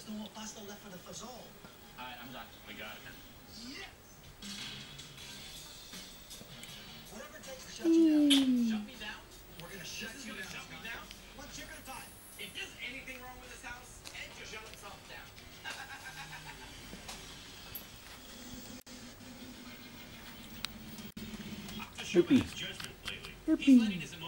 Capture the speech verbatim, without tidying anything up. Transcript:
Alright, I'm done. We got it. Yes. Whatever it takes to shut you down. Shut me down? We're gonna shut you down. Shut me down? One chick at a time. If there's anything wrong with this house, Ed just shut himself down. Herpy. Herpy.